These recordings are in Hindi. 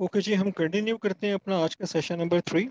ओके जी, हम कंटिन्यू करते हैं अपना आज का सेशन नंबर 3।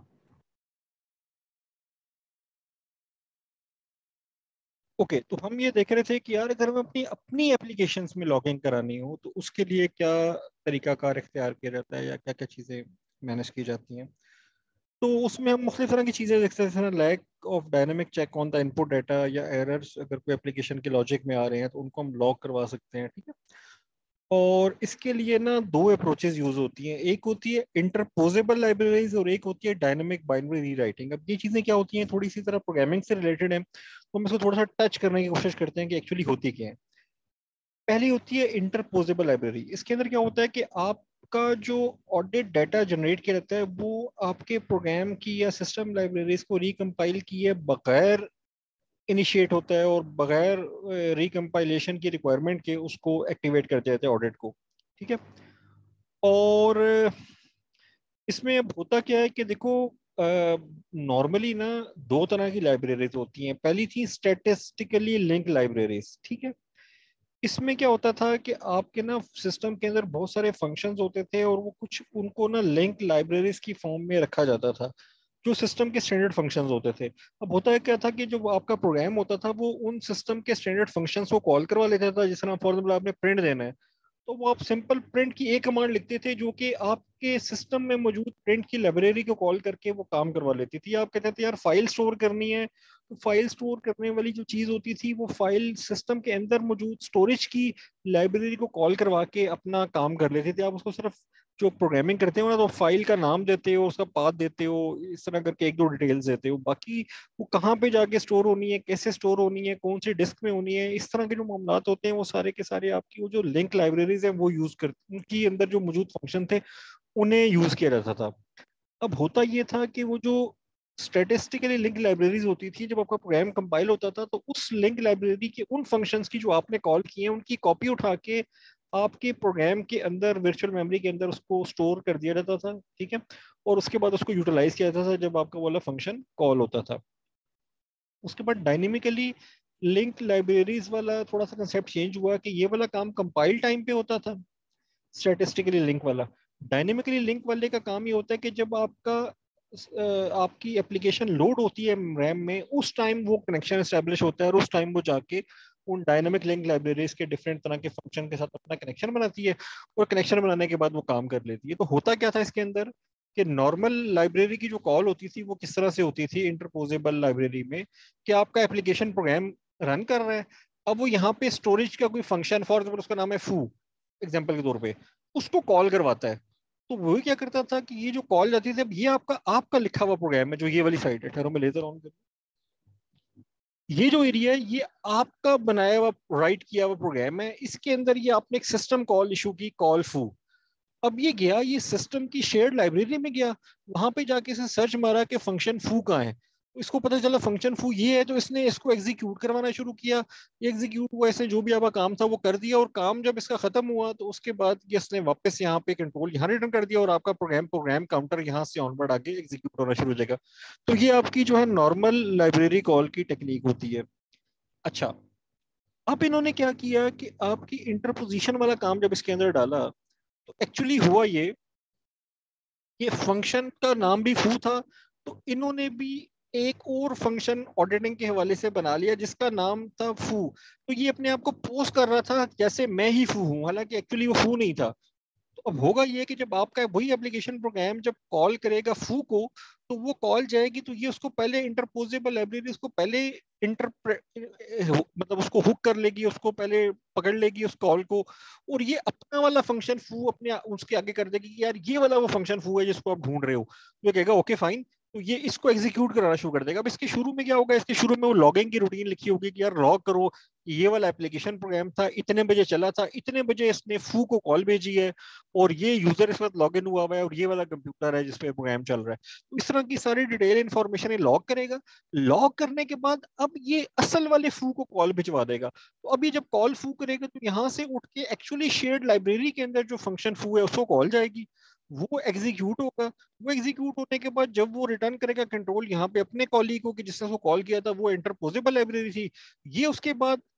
ओके, तो हम ये देख रहे थे कि यार अगर हमें अपनी अपनी एप्लीकेशंस में लॉगिन करानी हो तो उसके लिए क्या तरीकाकार इख्तियार किया जाता है या क्या क्या चीज़ें मैनेज की जाती हैं। तो उसमें हम मुख्तलिफ तरह की चीज़ें देख सकते हैं। Lack of dynamic check on the input data या एरर्स अगर कोई एप्लीकेशन के लॉजिक में आ रहे हैं तो उनको हम लॉग करवा सकते हैं, ठीक है। और इसके लिए ना दो अप्रोचेस यूज होती हैं, एक होती है इंटरपोजेबल लाइब्रेरीज और एक होती है डायनेमिक बाइनरी रीराइटिंग। अब ये चीजें क्या होती हैं, थोड़ी सी तरह प्रोग्रामिंग से रिलेटेड है, तो हम इसको थोड़ा सा टच करने की कोशिश करते हैं कि एक्चुअली होती क्या है। पहली होती है इंटरपोजेबल लाइब्रेरी। इसके अंदर क्या होता है कि आपका जो ऑडिट डाटा जनरेट किया जाता है वो आपके प्रोग्राम की या सिस्टम लाइब्रेरीज को रिकम्पाइल किए बगैर इनिशिएट होता है और बगैर रिकम्पाइलेशन की रिक्वायरमेंट के उसको एक्टिवेट कर दिया जाता है ऑडिट को, ठीक है। और इसमें अब होता क्या है कि देखो, नॉर्मली ना दो तरह की लाइब्रेरीज होती हैं। पहली थी स्टैटिस्टिकली लिंक लाइब्रेरीज, ठीक है। इसमें क्या होता था कि आपके ना सिस्टम के अंदर बहुत सारे फंक्शंस होते थे और वो कुछ उनको ना लिंक लाइब्रेरीज की फॉर्म में रखा जाता था, जो सिस्टम के स्टैंडर्ड फंक्शंस होते थे। अब होता है क्या था कि जो आपका प्रोग्राम होता था वो उन सिस्टम के स्टैंडर्ड फंक्शंस को कॉल करवा लेता था। जिस तरह फॉर एग्जाम्पल आपने प्रिंट देना है तो वो आप सिंपल प्रिंट की एक कमांड लिखते थे जो कि आपके सिस्टम में मौजूद प्रिंट की लाइब्रेरी को कॉल करके वो काम करवा लेती थी। आप कहते थे यार फाइल स्टोर करनी है, तो फाइल स्टोर करने वाली जो चीज होती थी वो फाइल सिस्टम के अंदर मौजूद स्टोरेज की लाइब्रेरी को कॉल करवा के अपना काम कर लेते थे। आप उसको सिर्फ जो प्रोग्रामिंग करते हो ना तो फाइल का नाम देते हो, उसका पाथ देते हो, इस तरह करके एक दो डिटेल्स देते हो। बाकी वो कहाँ पे जाके स्टोर होनी है, कैसे स्टोर होनी है, कौन सी डिस्क में होनी है, इस तरह के जो मामलात होते हैं वो सारे के सारे आपकी वो जो लिंक लाइब्रेरीज है वो यूज कर उनकी अंदर जो मौजूद फंक्शन थे उन्हें यूज किया जाता था। अब होता ये था कि वो जो स्टैटिस्टिकली लिंक लाइब्रेरीज होती थी, जब आपका प्रोग्राम कंपाइल होता था तो उस लिंक लाइब्रेरी के उन फंक्शंस की जो आपने कॉल किए हैं उनकी कॉपी उठा के आपके प्रोग्राम के अंदर वर्चुअल मेमोरी के अंदर उसको स्टोर कर दिया जाता था, ठीक है। और उसके बाद उसको यूटिलाइज किया जाता था जब आपका वाला फंक्शन कॉल होता था। उसके बाद डायनेमिकली लिंक लाइब्रेरीज वाला थोड़ा सा कंसेप्ट चेंज हुआ कि ये वाला काम कंपाइल टाइम पे होता था, स्टैटिस्टिकली लिंक वाला। डायनेमिकली लिंक वाले का काम ये होता है कि जब आपकी एप्लीकेशन लोड होती है रैम में उस टाइम वो कनेक्शन एस्टेब्लिश होता है और उस टाइम वो जाके उन डायनेमिक लिंक लाइब्रेरीज के डिफरेंट तरह के फंक्शन के साथ अपना कनेक्शन बनाती है और कनेक्शन बनाने के बाद वो काम कर लेती है। तो होता क्या था इसके अंदर कि नॉर्मल लाइब्रेरी की जो कॉल होती थी वो किस तरह से होती थी इंटरपोजेबल लाइब्रेरी में, कि आपका एप्लीकेशन प्रोग्राम रन कर रहा है। अब वो यहाँ पे स्टोरेज का कोई फंक्शन, फॉर एग्जाम्पल उसका नाम है फू, एग्जाम्पल के तौर पे, उसको कॉल करवाता है। तो वो क्या करता था कि ये जो कॉल जाती थी, अब ये आपका आपका लिखा हुआ प्रोग्राम है, जो ये वाली साइड है, ठहरो मैं लेजर ऑन कर, ये जो एरिया है ये आपका बनाया हुआ राइट किया हुआ प्रोग्राम है। इसके अंदर ये आपने एक सिस्टम कॉल इशू की, कॉल फू। अब ये गया, ये सिस्टम की शेयर्ड लाइब्रेरी में गया, वहां पे जाके इसने सर्च मारा कि फंक्शन फू कहाँ है। तो इसको पता चला फंक्शन फू ये है, तो इसने इसको एग्जीक्यूट करवाना शुरू किया। ये एग्जीक्यूट हुआ, इसने जो भी आपका काम था वो कर दिया, और काम जब इसका खत्म हुआ तो उसके बाद ये इसने वापस यहाँ पे कंट्रोल यहाँ रिटर्न कर दिया और आपका प्रोग्राम प्रोग्राम काउंटर यहाँ से ऑनवर्ड आगे एग्जीक्यूट होना शुरू हो जाएगा। तो ये आपकी जो है नॉर्मल लाइब्रेरी कॉल की टेक्निक होती है। अच्छा, अब इन्होंने क्या किया कि आपकी इंटरपोजिशन वाला काम जब इसके अंदर डाला तो एक्चुअली हुआ ये फंक्शन का नाम भी फू था, तो इन्होंने भी एक और फंक्शन ऑडिटिंग के हवाले से बना लिया जिसका नाम था फू। तो ये अपने आप को पोस्ट कर रहा था जैसे मैं ही फू हूं, हालांकि एक्चुअली वो फू नहीं था। तो अब होगा ये कि जब आपका वही एप्लीकेशन प्रोग्राम जब कॉल करेगा फू को, तो वो कॉल जाएगी तो ये उसको पहले इंटरपोजेबल लाइब्रेरी उसको पहले इंटर मतलब उसको हुक कर लेगी, उसको पहले पकड़ लेगी उस कॉल को, और ये अपना वाला फंक्शन फू अपने उसके आगे कर देगी कि यार ये वाला वो फंक्शन फू है जिसको आप ढूंढ रहे हो। तो ये कहेगा ओके फाइन, तो ये इसको एग्जीक्यूट कराना शुरू कर देगा। अब इसके शुरू में क्या होगा, इसके शुरू में वो लॉगिंग की रूटीन लिखी होगी कि यार लॉग करो ये वाला एप्लीकेशन प्रोग्राम था, इतने बजे चला था, इतने बजे इसने फू को कॉल भेजी है, और ये यूजर इस वक्त लॉग इन हुआ हुआ है, और ये वाला कंप्यूटर है जिसपे प्रोग्राम चल रहा है। तो इस तरह की सारी डिटेल इंफॉर्मेशन ये लॉग करेगा। लॉग करने के बाद अब ये असल वाले फू को कॉल भिजवा देगा। तो अब ये जब कॉल फू करेगा तो यहाँ से उठ के एक्चुअली शेयर्ड लाइब्रेरी के अंदर जो फंक्शन फू है उसको कॉल जाएगी, वो एग्जीक्यूट होगा। वो एग्जीक्यूट होने के बाद जब वो रिटर्न करेगा कंट्रोल यहाँ पे अपने कॉली को कि जिसने उसको कॉल किया था, वो इंटरपोजेबल लाइब्रेरी थी। ये उसके बाद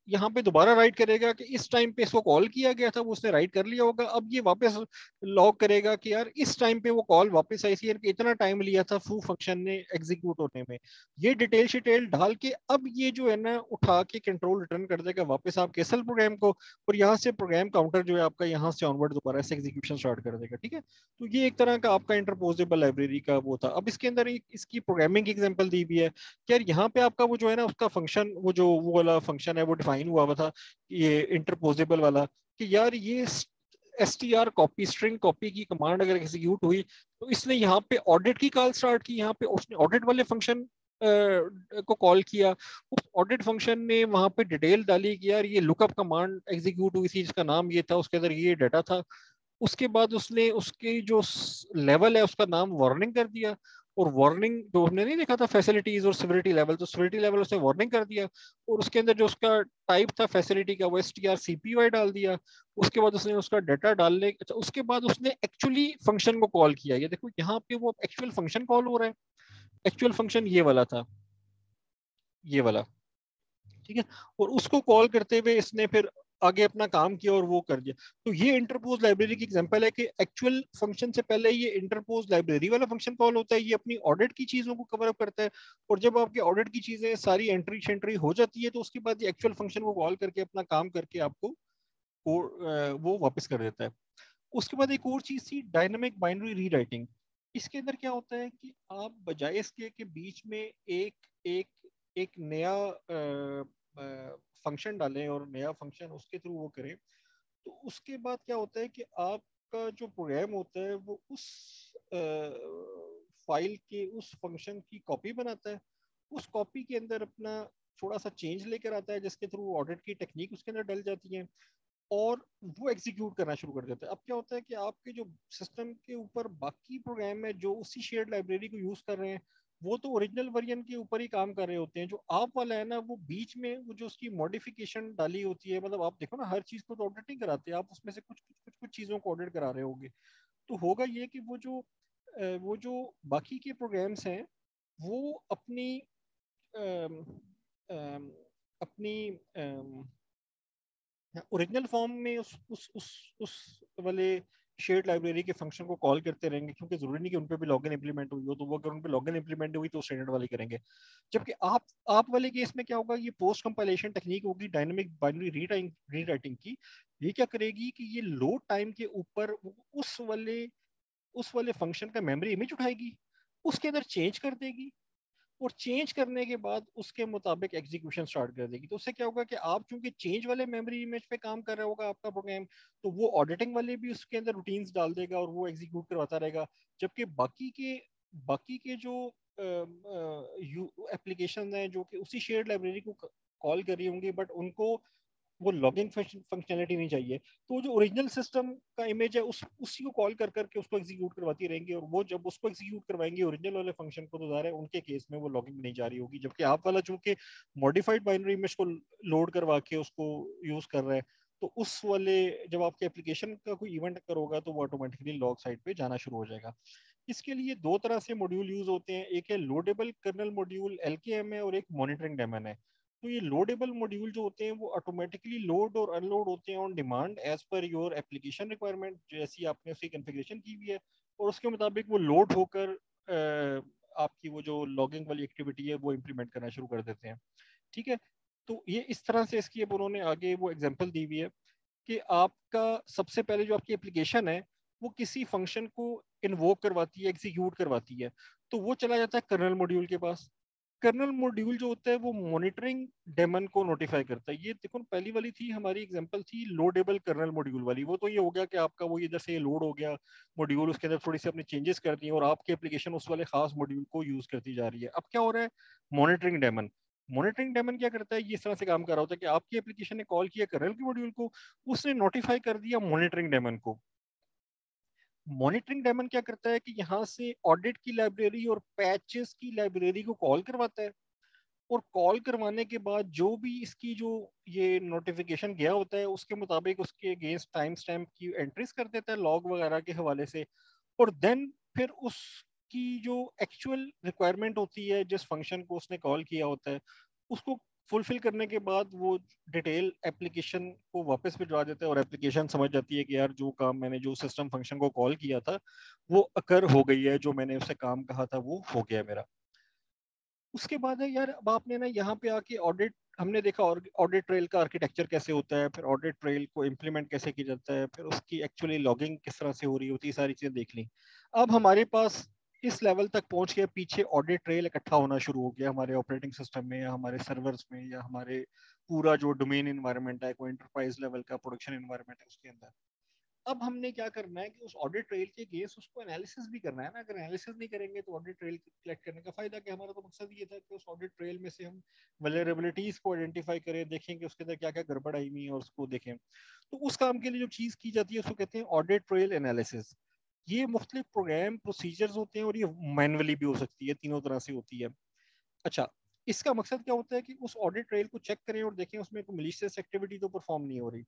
यहाँ पे दोबारा राइट करेगा कि इस टाइम पे इसको कॉल किया गया था, वो उसने राइट कर लिया होगा। अब ये वापस लॉग करेगा कि यार इस टाइम पे वो कॉल वापस आई थी, यार कि इतना टाइम लिया था फू फंक्शन ने एग्जीक्यूट होने में। ये डिटेल शिटेल डाल के अब ये जो है ना उठा के कंट्रोल रिटर्न कर देगा वापस आपके असल प्रोग्राम को, और यहाँ से प्रोग्राम काउंटर जो है आपका यहाँ से ऑनवर्ड दोबारा से एग्जीक्यूशन स्टार्ट कर देगा। ठीक है, तो ये एक तरह का आपका इंटरपोजेबल लाइब्रेरी का वो था। अब इसके अंदर एक इसकी प्रोग्रामिंग एग्जांपल दी भी है कि यार यहाँ पे आपका वो जो है ना उसका फंक्शन, वो जो वो वाला फंक्शन है वो डिफाइन हुआ हुआ था, ये इंटरपोजेबल वाला, कि यार ये str कॉपी, स्ट्रिंग कॉपी की कमांड अगर एग्जीक्यूट हुई तो इसने यहाँ पे ऑडिट की कॉल स्टार्ट की, यहाँ पे उसने ऑडिट वाले फंक्शन को कॉल किया। उस ऑडिट फंक्शन ने वहां पे डिटेल डाली कि यार ये लुकअप कमांड एग्जीक्यूट हुई थी जिसका नाम ये था, उसके अंदर ये डाटा था। उसके बाद उसने उसकी जो लेवल है उसका नाम वार्निंग कर दिया, और वार्निंग जो हमने नहीं देखा था फैसिलिटीज और सिविलिटी लेवल, तो सिविलिटी लेवल उसने वार्निंग कर दिया। और उसके अंदर जो उसका टाइप था फैसिलिटी का वो STR CPUI डाल दिया। उसके बाद उसने उसका डाटा डालने, अच्छा उसके बाद उसने एक्चुअली फंक्शन को कॉल किया। ये देखो यहाँ पे वो एक्चुअल फंक्शन कॉल हो रहा है। एक्चुअल फंक्शन ये वाला था, ये वाला। ठीक है, और उसको कॉल करते हुए इसने फिर आगे अपना काम किया और वो कर दिया। तो ये इंटरपोज लाइब्रेरी की एग्जांपल है कि एक्चुअल फंक्शन से पहले ये इंटरपोज लाइब्रेरी वाला फंक्शन कॉल होता है, ये अपनी ऑडिट की चीजों को कवर अप करता है। और जब आपकी ऑडिट की चीजें सारी एंट्री शेंट्री हो जाती है तो उसके बाद ये एक्चुअल फंक्शन को कॉल करके अपना काम करके आपको वो वापस कर देता है। उसके बाद एक और चीज थी डायनामिक बाइनरी रीराइटिंग। इसके अंदर क्या होता है कि आप बजाय इसके के बीच में एक एक एक नया फंक्शन डालें और नया फंक्शन उसके थ्रू वो करें, तो उसके बाद क्या होता है कि आपका जो प्रोग्राम होता है वो उस फाइल के उस फंक्शन की कॉपी बनाता है। उस कॉपी के अंदर अपना थोड़ा सा चेंज लेकर आता है जिसके थ्रू ऑडिट की टेक्निक उसके अंदर डल जाती है, और वो एग्जीक्यूट करना शुरू कर देता है। अब क्या होता है कि आपके जो सिस्टम के ऊपर बाकी प्रोग्राम है जो उसी शेयर्ड लाइब्रेरी को यूज कर रहे हैं, वो तो ओरिजिनल वर्जन के ऊपर ही काम कर रहे होते हैं। जो आप वाला है ना वो बीच में वो जो उसकी मॉडिफिकेशन डाली होती है, मतलब आप देखो ना हर चीज को तो ऑडिट नहीं कराते आप, उसमें से कुछ चीजों को ऑडिट करा रहे होंगे। तो होगा ये कि वो जो बाकी के प्रोग्राम्स हैं वो अपनी अम, अम, अपनी ओरिजिनल फॉर्म में उस वाले शेयर्ड लाइब्रेरी के फंक्शन को कॉल करते रहेंगे, क्योंकि जरूरी नहीं कि उन पे भी लॉगिन इंप्लीमेंट हुई हो, तो वो अगर उन पे लॉगिन इंप्लीमेंट हुई तो स्टैंडर्ड वाली करेंगे। जबकि आप वाले केस में क्या होगा, ये पोस्ट कंपाइलेशन टेक्निक होगी डायनामिक बाइनरी रीराइटिंग की। ये क्या करेगी कि ये लोड टाइम के ऊपर उस वाले फंक्शन का मेमोरी इमेज उठाएगी, उसके अंदर चेंज कर देगी, और चेंज करने के बाद उसके मुताबिक एग्जीक्यूशन स्टार्ट कर देगी। तो उससे क्या होगा कि आप चूंकि चेंज वाले मेमोरी इमेज पे काम कर रहा होगा आपका प्रोग्राम, तो वो ऑडिटिंग वाले भी उसके अंदर रूटीन्स डाल देगा और वो एग्जीक्यूट करवाता रहेगा। जबकि बाकी के जो एप्लीकेशन हैं जो कि उसी शेयर्ड लाइब्रेरी को कॉल कर रही होंगी, बट उनको वो लॉगिन फंक्शनैलिटी नहीं चाहिए, तो जो ओरिजिनल सिस्टम का इमेज है उसी को कॉल कर करके उसको एग्जीक्यूट करवाती रहेंगी। और वो जब उसको एग्जीक्यूट करवाएंगे ओरिजिनल वाले फंक्शन को, तो ज़ाहिर है उनके केस में वो लॉगिन नहीं जा रही होगी। जबकि आप वाला चूंकि मॉडिफाइड बाइनरी इमेज को लोड करवा के उसको यूज कर रहा है, तो उस वाले जब आपके एप्लीकेशन का कोई इवेंट अगर होगा तो वो ऑटोमेटिकली लॉग साइड पे जाना शुरू हो जाएगा। इसके लिए दो तरह से मॉड्यूल यूज होते हैं, एक है लोडेबल कर्नल मॉड्यूल LKM है, और एक मॉनिटरिंग डेमन है। तो ये लोडेबल मॉड्यूल जो होते हैं वो ऑटोमेटिकली लोड और अनलोड होते हैं on demand as per your application requirement, जैसी आपने उसकी कॉन्फ़िगरेशन की हुई है, और उसके मुताबिक वो लोड होकर आपकी वो जो लॉगिंग वाली एक्टिविटी है वो इम्प्लीमेंट करना शुरू कर देते हैं। ठीक है, तो ये इस तरह से इसकी अब उन्होंने आगे वो एग्जांपल दी हुई है कि आपका सबसे पहले जो आपकी एप्लीकेशन है वो किसी फंक्शन को इन्वोक करवाती है, एग्जीक्यूट करवाती है, तो वो चला जाता है कर्नल मॉड्यूल के पास। कर्नल मॉड्यूल जो होता है वो मॉनिटरिंग डेमन को नोटिफाई करता है। ये देखो पहली वाली थी हमारी एग्जांपल थी लोडेबल कर्नल मॉड्यूल वाली, वो तो ये हो गया कि आपका वो इधर से लोड हो गया मॉड्यूल, उसके अंदर थोड़ी सी अपनी चेंजेस कर दी और आपकी एप्लीकेशन उस वाले खास मॉड्यूल को यूज करती जा रही है। अब क्या हो रहा है, मॉनिटरिंग डेमन। मॉनिटरिंग डेमन क्या करता है, ये इस तरह से काम कर रहा होता है कि आपकी एप्लीकेशन ने कॉल किया कर्नल के मॉड्यूल को, उसने नोटिफाई कर दिया मॉनिटरिंग डेमन को। मॉनिटरिंग डेमन क्या करता है कि यहाँ से ऑडिट की लाइब्रेरी और पैचेस की लाइब्रेरी को कॉल करवाता है, और कॉल करवाने के बाद जो भी इसकी जो ये नोटिफिकेशन गया होता है उसके मुताबिक उसके अगेंस्ट टाइम स्टैम्प की एंट्रीज कर देता है लॉग वगैरह के हवाले से। और देन फिर उसकी जो एक्चुअल रिक्वायरमेंट होती है जिस फंक्शन को उसने कॉल किया होता है उसको फुलफिल करने के बाद वो डिटेल एप्लीकेशन को वापस भिजवा देता है और एप्लीकेशन समझ जाती है कि यार जो काम मैंने जो सिस्टम फंक्शन को कॉल किया था वो अकर हो गई है, जो मैंने उससे काम कहा था वो हो गया मेरा। उसके बाद है यार, अब आपने ना यहाँ पे आके ऑडिट, हमने देखा ऑडिट ट्रेल का आर्किटेक्चर कैसे होता है, फिर ऑडिट ट्रेल को इम्प्लीमेंट कैसे किया जाता है, फिर उसकी एक्चुअली लॉगिंग किस तरह से हो रही होती है, सारी चीजें देख ली। अब हमारे पास इस लेवल तक पहुंच गया, पीछे ऑडिट ट्रेल इकट्ठा होना शुरू हो गया हमारे ऑपरेटिंग सिस्टम में या हमारे सर्वर्स में या हमारे पूरा जो डोमेन इन्वायरमेंट है, कोई एंटरप्राइज लेवल का प्रोडक्शन इन्वायरमेंट है उसके अंदर। अब हमने क्या करना है कि उस ऑडिट ट्रेल के अगेंस्ट उसको एनालिसिस भी करना है ना। अगर एनालिसिस नहीं करेंगे तो ऑडिट ट्रेल कलेक्ट करने का फायदा क्या? हमारा तो मकसद ये था कि उस ऑडिट ट्रेल में से हम वल्नरेबिलिटीज को आइडेंटिफाई करें, देखें कि उसके अंदर क्या क्या गड़बड़ आई हुई है और उसको देखें। तो उस काम के लिए जो चीज की जाती है उसको कहते हैं ऑडिट ट्रेल एनालिसिस। ये मुख्तलिफ प्रोग्राम प्रोसीजर्स होते हैं और ये मैनुअली भी हो सकती है, तीनों तरह से होती है। अच्छा, इसका मकसद क्या होता है कि उस ऑडिट ट्रेल को चेक करें और देखें उसमें कोई मलिशियस एक्टिविटी तो परफॉर्म नहीं हो रही।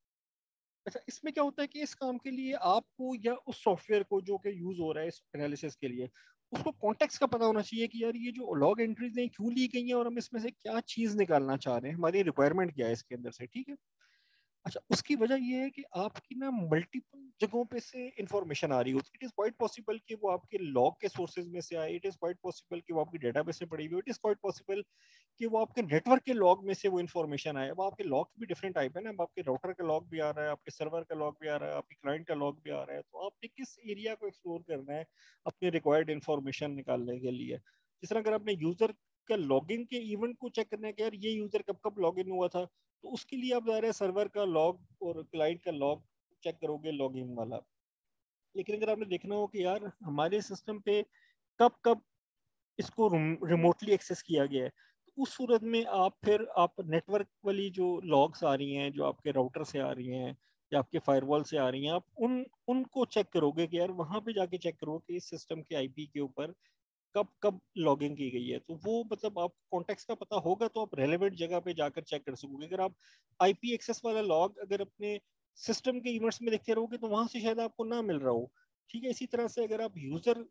अच्छा, इसमें क्या होता है कि इस काम के लिए आपको या उस सॉफ्टवेयर को जो कि यूज हो रहा है इस एनालिसिस के लिए, उसको कॉन्टेक्स्ट का पता होना चाहिए कि यार ये जो लॉग एंट्रीज हैं क्यों ली गई हैं और हम इसमें से क्या चीज निकालना चाह रहे हैं, हमारी रिक्वायरमेंट क्या है इसके अंदर से, ठीक है। अच्छा, उसकी वजह ये है कि आपकी ना मल्टीपल जगहों पे से इंफॉर्मेशन आ रही होती है। इट इज क्वाइट पॉसिबल कि वो आपके लॉग के सोर्सेज में से आए, इट इज क्वाइट पॉसिबल कि वो आपकी डेटाबेस से पड़ी हुई, इट इज क्वाइट पॉसिबल कि वो आपके नेटवर्क के लॉग में से वो इन्फॉर्मेशन आए। अब आपके लॉग भी डिफरेंट टाइप है ना, अब आपके राउटर का लॉग भी आ रहा है, आपके सर्वर का लॉग भी आ रहा है, आपके क्लाइंट का लॉग भी आ रहा है। तो आपने किस एरिया को एक्सप्लोर करना है अपने रिक्वायर्ड इन्फॉर्मेशन निकालने के लिए। जिस तरह अगर आपने यूजर का लॉगिन के इवेंट को चेक करना है कि यार ये यूजर कब कब लॉग इन हुआ था, तो उसके लिए आप ज़ाहिर है सर्वर का लॉग और क्लाइंट का लॉग चेक करोगे, लॉगिन वाला। लेकिन अगर आपने देखना हो कि यार हमारे सिस्टम पे कब कब इसको रिमोटली एक्सेस किया गया है, तो उस सूरत में आप नेटवर्क वाली जो लॉग्स आ रही हैं, जो आपके राउटर से आ रही हैं या आपके फायरवॉल से आ रही हैं, आप उनको चेक करोगे कि यार वहां पे जाके चेक करो कि इस सिस्टम के आईपी के ऊपर कब कब लॉगिंग की गई है। तो वो मतलब आप कॉन्टेक्स्ट का पता होगा तो आप रेलेवेंट जगह पे जाकर चेक कर सकोगे। अगर आप आईपी एक्सेस वाला लॉग अगर अपने सिस्टम के इवेंट्स में देखते रहोगे तो वहां से शायद आपको ना मिल रहा हो। ठीक है, इसी तरह से अगर आप यूजर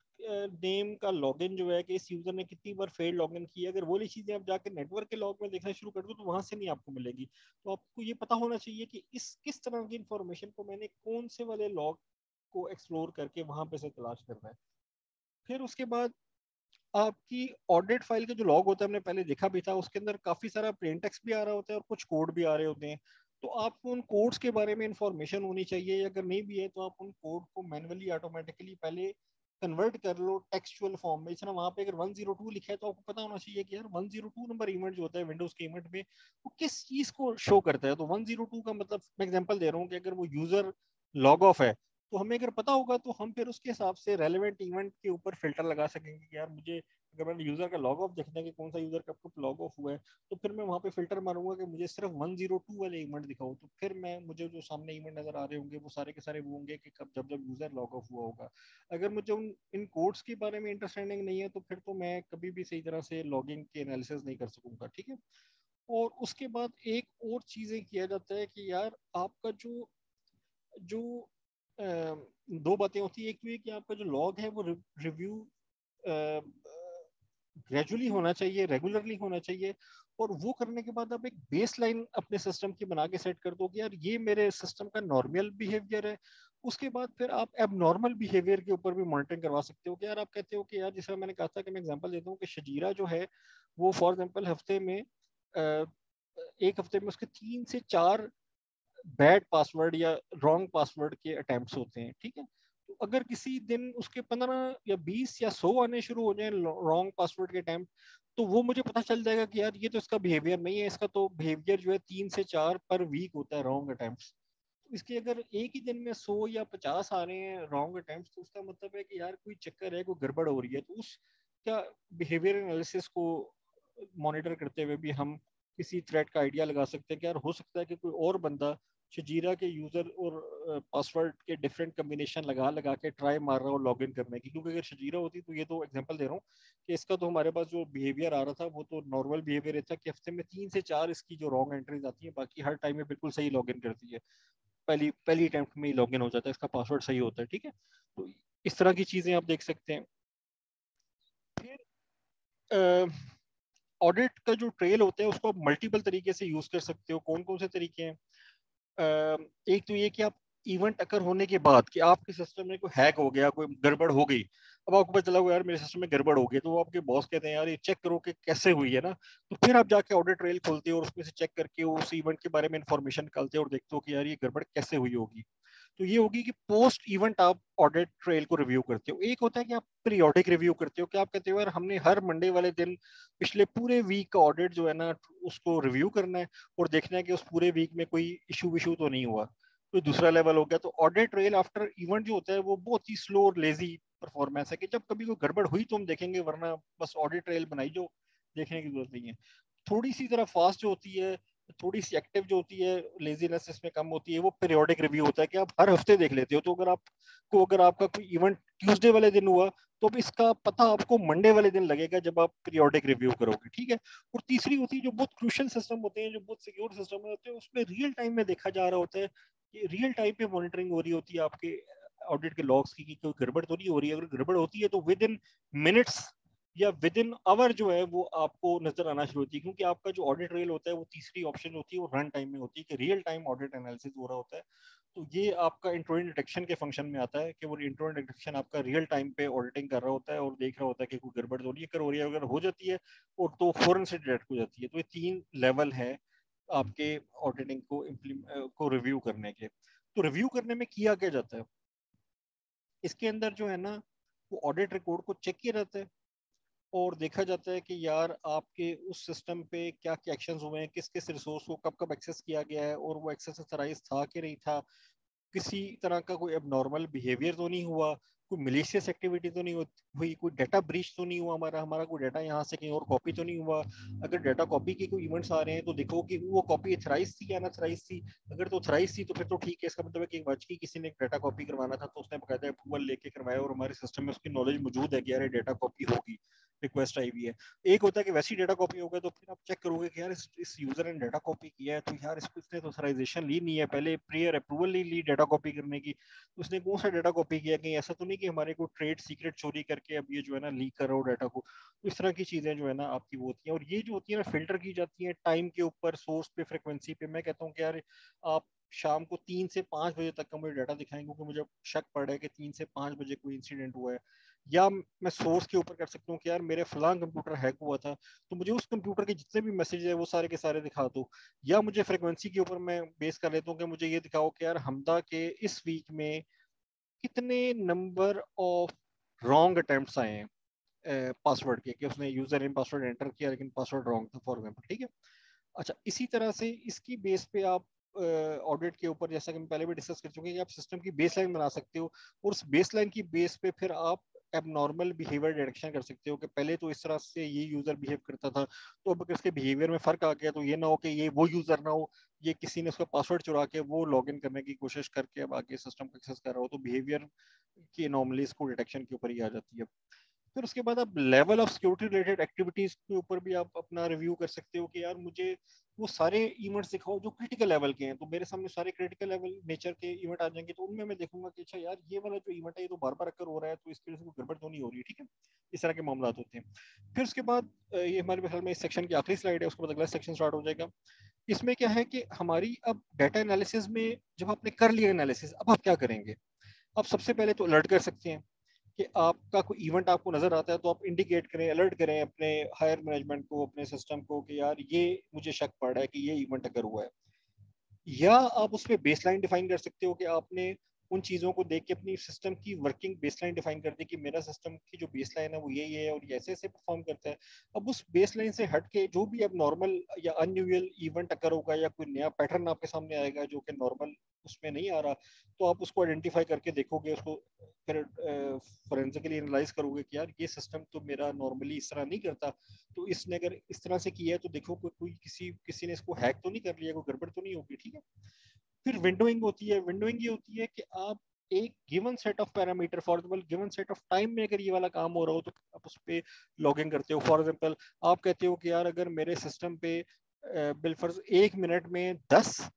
नेम का लॉगिन जो है कि इस यूजर ने कितनी बार फेल्ड लॉगिन किया, अगर वो वाली चीजें आप जाकर नेटवर्क के लॉग में देखना शुरू कर दो तो वहां से नहीं आपको मिलेगी। तो आपको ये पता होना चाहिए कि इस किस तरह की इंफॉर्मेशन को मैंने कौन से वाले लॉग को एक्सप्लोर करके वहां पे से तलाश करना है। फिर उसके बाद आपकी ऑडिट फाइल के जो लॉग होता है, हमने पहले देखा भी था, उसके अंदर काफी सारा प्लेन टेक्स्ट भी आ रहा होता है और कुछ कोड भी आ रहे होते हैं। तो आपको उन कोड्स के बारे में इंफॉर्मेशन होनी चाहिए, या अगर नहीं भी है तो आप उन कोड को मैनुअली ऑटोमेटिकली पहले कन्वर्ट कर लो टेक्सचुअल फॉर्म में। इसलिए वहां पे अगर 102 लिखा है तो आपको पता होना चाहिए कि यार 102 नंबर इवेंट जो होता है विंडोज के इवेंट में वो किस चीज को शो करता है। तो 102 का मतलब मैं एग्जांपल दे रहा हूँ कि अगर वो यूजर लॉग ऑफ है तो हमें अगर पता होगा तो हम फिर उसके हिसाब से रेलेवेंट इवेंट के ऊपर फिल्टर लगा सकेंगे कि यार मुझे अगर मैंने यूजर का लॉग ऑफ देखना है कि कौन सा यूजर कब कब लॉग ऑफ हुआ है, तो फिर मैं वहां पे फिल्टर मारूंगा कि मुझे सिर्फ 102 वाले इवेंट दिखाओ। तो फिर मैं मुझे जो सामने इवेंट नजर आ रहे होंगे वो सारे के सारे वो होंगे कि कब जब जब यूजर लॉग ऑफ हुआ होगा। अगर मुझे इन कोड्स के बारे में अंडरस्टैंडिंग नहीं है तो फिर तो मैं कभी भी सही तरह से लॉगिंग के एनालिसिस नहीं कर सकूंगा, ठीक है। और उसके बाद एक और चीजें किया जाता है कि यार आपका जो जो दो बातें होती है। एक तो ये कि आपका जो लॉग है वो रिव्यू ग्रेजुअली होना चाहिए, रेगुलरली होना चाहिए। और वो करने के बाद आप एक बेस लाइन अपने सिस्टम की बना के सेट कर दो कि यार ये मेरे सिस्टम का नॉर्मल बिहेवियर है। उसके बाद फिर आप अब नॉर्मल बिहेवियर के ऊपर भी मॉनिटरिंग करवा सकते हो कि यार आप कहते हो कि यार जैसे मैंने कहा था कि मैं एग्जांपल देता हूँ कि शजीरा जो है वो फॉर एग्जांपल हफ्ते में एक हफ्ते में उसके 3 से 4 बैड पासवर्ड या रॉन्ग पासवर्ड के अटेम्प्ट्स होते हैं, ठीक है। तो अगर किसी दिन उसके 15 या 20 या 100 आने शुरू हो जाए रॉन्ग पासवर्ड के अटेम्प्ट, तो वो मुझे पता चल जाएगा कि यार ये तो इसका बिहेवियर नहीं है, इसका तो बिहेवियर जो है 3 से 4 पर वीक होता है रॉन्ग अटेम्प्ट। तो इसके अगर एक ही दिन में 100 या 50 आ रहे हैं रॉन्ग अटेम्प्ट तो उसका मतलब है कि यार कोई चक्कर है, कोई गड़बड़ हो रही है। तो उसका बिहेवियर एनालिसिस को मॉनिटर करते हुए भी हम किसी थ्रेट का आइडिया लगा सकते हैं कि यार हो सकता है कि कोई और बंदा शजीरा के यूजर और पासवर्ड के डिफरेंट कम्बिनेशन लगा लगा के ट्राई मार रहा हो लॉगिन करने की। क्योंकि अगर शजीरा होती तो ये तो एग्जांपल दे रहा हूँ कि इसका तो हमारे पास जो बिहेवियर आ रहा था वो तो नॉर्मल बिहेवियर था कि हफ्ते में 3 से 4 इसकी जो रॉन्ग एंट्रीज आती है, बाकी हर टाइम में बिल्कुल सही लॉगिन करती है, पहली पहली अटेम्प्ट में ही लॉगिन हो जाता है, इसका पासवर्ड सही होता है, ठीक है। तो इस तरह की चीजें आप देख सकते हैं। फिर ऑडिट का जो ट्रेल होता है उसको आप मल्टीपल तरीके से यूज कर सकते हो। कौन कौन से तरीके हैं? एक तो ये कि आप इवेंट अकर होने के बाद कि आपके सिस्टम में कोई हैक हो गया, कोई गड़बड़ हो गई, अब आपको पता चला यार मेरे सिस्टम में गड़बड़ हो गई, तो वो आपके बॉस कहते हैं यार ये चेक करो कि कैसे हुई है ना। तो फिर आप जाके ऑडिट ट्रेल खोलते हो और उसमें से चेक करके उस इवेंट के बारे में इंफॉर्मेशन निकालते हो और देखते हो कि यार ये गड़बड़ कैसे हुई होगी। तो ये होगी कि पोस्ट इवेंट आप ऑडिट ट्रेल को रिव्यू करते हो। एक होता है कि आप पीरियोडिक रिव्यू करते हो, कि आप कहते हो यार हमने हर मंडे वाले दिन पिछले पूरे वीक का ऑडिट जो है ना उसको रिव्यू करना है और देखना है कि उस पूरे वीक में कोई इशू विशू तो नहीं हुआ। तो दूसरा लेवल हो गया। तो ऑडिट ट्रेल आफ्टर इवेंट जो होता है वो बहुत ही स्लो और लेजी परफॉर्मेंस है, कि जब कभी कोई गड़बड़ हुई तो हम देखेंगे, वरना बस ऑडिट ट्रेल बनाई जो देखने की जरूरत नहीं है। थोड़ी सी तरह फास्ट जो होती है, थोड़ी सी एक्टिव जो होती है, लेजीनेस इसमें कम होती है, वो पीरियोडिक रिव्यू होता है कि आप हर हफ्ते देख लेते हो। तो अगर आपका कोई इवेंट ट्यूसडे वाले दिन हुआ तो अब इसका पता आपको मंडे वाले दिन लगेगा जब आप पीरियोडिक रिव्यू करोगे, ठीक है। और तीसरी होती है जो बहुत क्रूशियल सिस्टम होते हैं, जो बहुत सिक्योर सिस्टम होते हैं, उसमें रियल टाइम में देखा जा रहा होता है कि रियल टाइम पे मॉनिटरिंग हो रही होती है आपके ऑडिट के लॉग्स की, कि कोई गड़बड़ तो नहीं हो रही है। अगर गड़बड़ होती है तो विद इन मिनट्स या विद इन आवर जो है वो आपको नजर आना शुरू होती है, क्योंकि आपका जो ऑडिट रेल होता है वो तीसरी ऑप्शन होती है, वो रन टाइम में होती है कि रियल टाइम ऑडिट एनालिसिस हो रहा होता है। तो ये आपका इंट्रूडेंट डिटेक्शन के फंक्शन में आता है कि वो इंट्रूडेंट डिटेक्शन आपका रियल टाइम पे ऑडिटिंग कर रहा होता है और देख रहा होता है कि कोई गड़बड़ तो नहीं है, हो रही है, अगर हो जाती है और तो फौरन से डिटेक्ट हो जाती है। तो ये 3 लेवल है आपके ऑडिटिंग को रिव्यू करने के। तो रिव्यू करने में किया क्या जाता है, इसके अंदर जो है ना वो ऑडिट रिकॉर्ड को चेक किया जाता है और देखा जाता है कि यार आपके उस सिस्टम पे क्या क्या एक्शंस हुए हैं, किस किस रिसोर्स को कब कब एक्सेस किया गया है और वो एक्सेस ऑथराइज था कि नहीं था, किसी तरह का कोई एबनॉर्मल बिहेवियर तो नहीं हुआ, कोई मिलीशियस एक्टिविटी तो नहीं हुई, कोई डाटा ब्रीच तो नहीं हुआ, हमारा हमारा कोई डाटा यहाँ से कहीं और कॉपी तो नहीं हुआ। अगर डाटा कॉपी के कोई इवेंट्स आ रहे हैं तो देखो कि वो कॉपी अथराइज थी या अनअथराइज थी। अगर तो अथराइज थी तो फिर तो ठीक है, इसका मतलब है कि वाकई किसी ने डाटा कॉपी करवाना था तो उसने बकायदा अप्रूवल लेके करवाया और हमारे सिस्टम में उसकी नॉलेज मौजूद है कि यार डाटा कॉपी होगी, रिक्वेस्ट आई हुई है। एक होता है कि वैसी डाटा कॉपी होगा तो फिर आप चेक करोगे कि यार इस यूजर ने डाटा कॉपी किया है तो यार इसने तो ऑथराइजेशन ली नहीं है, पहले प्रियर अप्रूवल नहीं ली डाटा कॉपी करने की, तो उसने कौन सा डाटा कॉपी किया, कहीं ऐसा तो नहीं कि हमारे को ट्रेड सीक्रेट चोरी करके अब ये जो है ना लीक कर रहा हो डाटा को। तो इस तरह की चीजें जो है ना आपकी वो होती हैं, और ये जो होती है ना फिल्टर की जाती है टाइम के ऊपर, सोर्स पे, फ्रिक्वेंसी पे। मैं कहता हूँ कि यार आप शाम को 3 से 5 बजे तक का मुझे डाटा दिखाएंगे क्योंकि मुझे शक पड़ रहा है कि 3 से 5 बजे कोई इंसिडेंट हुआ है। या मैं सोर्स के ऊपर कर सकता हूँ कि यार मेरे फलां कंप्यूटर हैक हुआ था तो मुझे उस कंप्यूटर के जितने भी मैसेज है वो सारे के सारे दिखा दो। या मुझे फ्रिक्वेंसी के ऊपर मैं बेस कर लेता हूँ कि मुझे ये दिखाओ कि यार हमदा के इस वीक में कितने नंबर ऑफ रॉन्ग अटेम्प्ट्स आए हैं पासवर्ड के, कि उसने यूजर नेम पासवर्ड एंटर किया लेकिन पासवर्ड रॉन्ग था फॉर एग्जांपल, ठीक है। अच्छा, इसी तरह से इसकी बेस पे आप ऑडिट के ऊपर, जैसा कि हम पहले भी डिस्कस कर चुके हैं, कि आप सिस्टम की बेसलाइन बना सकते हो और उस बेसलाइन की बेस पे फिर आप एबनॉर्मल बिहेवियर डिटेक्शन कर सकते हो कि पहले तो इस तरह से ये यूजर बिहेव करता था तो अब अगर इसके बिहेवियर में फर्क आ गया तो ये ना हो कि ये वो यूजर ना हो, ये किसी ने उसका पासवर्ड चुरा के वो लॉग इन करने की कोशिश करके अब आगे सिस्टम को एक्सेस कर रहा हो, तो बिहेवियर की एनॉमलीज को डिटेक्शन के ऊपर ही आ जाती है। फिर उसके बाद आप level of security related activities के ऊपर भी आप अपना रिव्यू कर सकते हो कि यार मुझे वो सारे इवेंट्स दिखाओ जो क्रिटिकल लेवल के हैं। तो मेरे सामने सारे क्रिटिकल लेवल नेचर के इवेंट आ जाएंगे तो उनमें मैं देखूंगा कि अच्छा यार ये वाला जो इवेंट है ये तो बार बार अकर हो रहा है तो इसकी वजह से कोई गड़बड़ तो नहीं हो रही है, ठीक है। इस तरह के मामला होते हैं। फिर उसके बाद ये हमारे ख्याल में इस सेक्शन की आखिरी स्लाइड है, उसके बाद अगला सेक्शन स्टार्ट हो जाएगा। इसमें क्या है कि हमारी अब डाटा एनालिसिस में जब आपने कर लिया एनालिसिस, अब आप क्या करेंगे। आप सबसे पहले तो अलर्ट कर सकते हैं कि आपका कोई इवेंट आपको नजर आता है तो आप इंडिकेट करें, अलर्ट करें अपने हायर मैनेजमेंट को, अपने सिस्टम को कि यार ये मुझे शक पड़ रहा है कि ये इवेंट अगर हुआ है। या आप उसमें बेसलाइन डिफाइन कर सकते हो कि आपने उन चीज़ों को देख के अपनी सिस्टम की वर्किंग बेसलाइन डिफाइन कर दी कि मेरा सिस्टम की जो बेसलाइन है वो ये है और ये ऐसे ऐसे परफॉर्म करता है। अब उस बेसलाइन से हट के जो भी अब नॉर्मल या अनयूजुअल इवेंट अकर होगा या कोई नया पैटर्न आपके सामने आएगा जो कि नॉर्मल उसमें नहीं आ रहा, तो आप उसको आइडेंटिफाई करके देखोगे, उसको फिर फोरेंसिकली एनालाइज करोगे कि यार ये सिस्टम तो मेरा नॉर्मली इस तरह नहीं करता, तो इसने अगर इस तरह से किया है तो देखो कोई किसी किसी ने इसको हैक तो नहीं कर लिया, कोई गड़बड़ तो नहीं होगी, ठीक है। फिर विंडोइंग होती है। विंडोइंग ये होती है कि आप एक given set of parameter, for example given set of time में अगर ये वाला काम हो रहा हो तो आप उस पर लॉगिंग करते हो। फॉर एग्जाम्पल आप कहते हो कि यार अगर मेरे सिस्टम पे बिलफर्ज 1 मिनट में 10